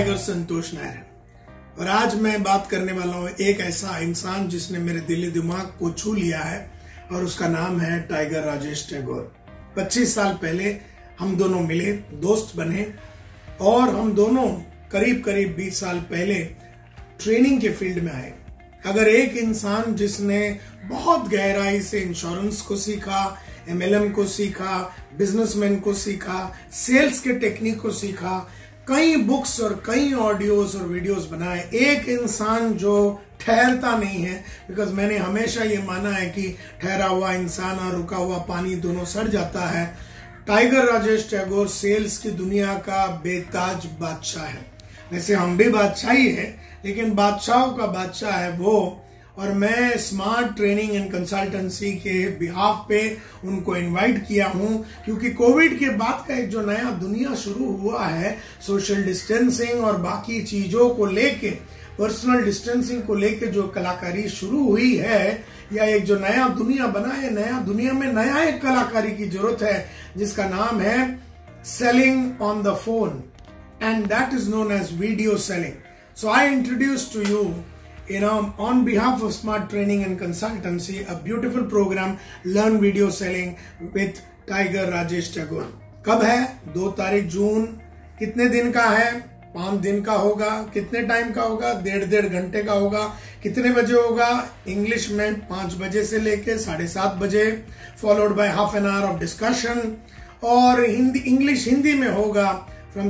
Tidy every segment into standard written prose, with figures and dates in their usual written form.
Tiger Santosh Nair है और आज मैं बात करने वाला हूं एक ऐसा इंसान जिसने मेरे दिली दिमाग को छू लिया है और उसका नाम है टाइगर राजेश टैगोर। 25 साल पहले हम दोनों मिले, दोस्त बने और हम दोनों करीब 20 साल पहले ट्रेनिंग के फील्ड में आए। अगर एक इंसान जिसने बहुत गहराई से इंश्योरेंस को सीखा, MLM को सीखा, बिजनेसमैन को सीखा, सेल्स के टेक्निक को सीखा, कई बुक्स और कई ऑडियोज और वीडियोस बनाए, एक इंसान जो ठहरता नहीं है, बिकॉज मैंने हमेशा ये माना है कि ठहरा हुआ इंसान और रुका हुआ पानी दोनों सड़ जाता है। टाइगर राजेश टैगोर सेल्स की दुनिया का बेताज बादशाह है। वैसे हम भी बादशाह ही है, लेकिन बादशाहों का बादशाह है वो। और मैं स्मार्ट ट्रेनिंग एंड कंसल्टेंसी के बिहाफ पे उनको इनवाइट किया हूं, क्योंकि कोविड के बाद का एक जो नया दुनिया शुरू हुआ है, सोशल डिस्टेंसिंग और बाकी चीजों को लेके, पर्सनल डिस्टेंसिंग को लेके जो कलाकारी शुरू हुई है, या एक जो नया दुनिया बना है, नया दुनिया में नया एक कलाकारी की जरूरत है जिसका नाम है selling on the phone, and that is known as video selling. So I introduce to you, on behalf of Smart Training and Consultancy, a beautiful program, Learn Video Selling with Tiger Rajesh Tagore. कब है? 2 तारीख जून। कितने दिन का है? 5 दिन का होगा। कितने टाइम का होगा? 1.5 घंटे का होगा। कितने बजे होगा? इंग्लिश में 5 बजे से लेके 7:30 बजे, followed by half an hour of discussion. और हिंदी में होगा from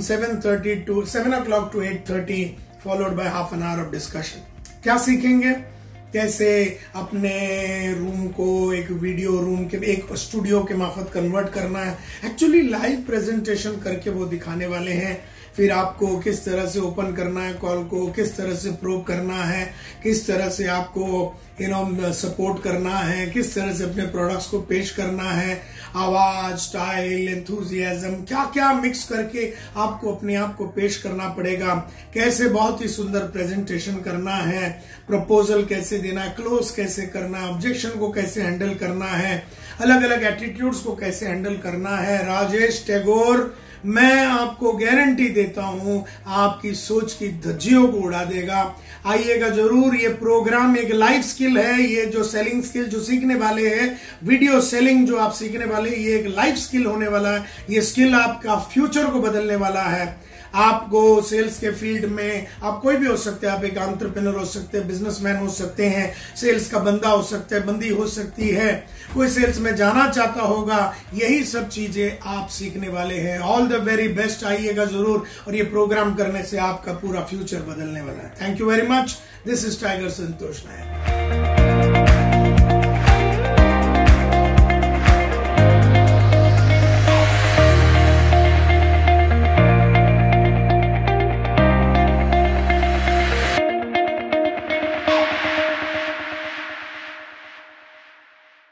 7 o'clock to 8:30, followed by half an hour of discussion. क्या सीखेंगे? कैसे अपने रूम को एक वीडियो रूम के, एक स्टूडियो के मार्फत कन्वर्ट करना है। एक्चुअली लाइव प्रेजेंटेशन करके वो दिखाने वाले हैं। फिर आपको किस तरह से ओपन करना है कॉल को, किस तरह से प्रोब करना है, किस तरह से आपको सपोर्ट करना है, किस तरह से अपने प्रोडक्ट्स को पेश करना है, आवाज, स्टाइल, एंथुजियाज्म, क्या क्या मिक्स करके आपको अपने आप को पेश करना पड़ेगा, कैसे बहुत ही सुंदर प्रेजेंटेशन करना है, प्रपोजल कैसे देना है, क्लोज कैसे करना है, ऑब्जेक्शन को कैसे हैंडल करना है, अलग अलग एटीट्यूड्स को कैसे हैंडल करना है। राजेश टैगोर, मैं आपको गारंटी देता हूं, आपकी सोच की धज्जियों को उड़ा देगा। आइएगा जरूर। ये प्रोग्राम एक लाइफ स्किल है। ये जो सेलिंग स्किल जो सीखने वाले हैं, वीडियो सेलिंग जो आप सीखने वाले हैं, ये एक लाइफ स्किल होने वाला है। ये स्किल आपका फ्यूचर को बदलने वाला है। आपको सेल्स के फील्ड में, आप कोई भी हो सकते हैं, आप एक एंटरप्रेन्योर हो सकते हैं, बिजनेसमैन हो सकते हैं, सेल्स का बंदा हो सकता है, बंदी हो सकती है, कोई सेल्स में जाना चाहता होगा, यही सब चीजें आप सीखने वाले हैं। All the very best. आइएगा जरूर और ये प्रोग्राम करने से आपका पूरा फ्यूचर बदलने वाला है। Thank you very much. This is Tiger Santosh Nair.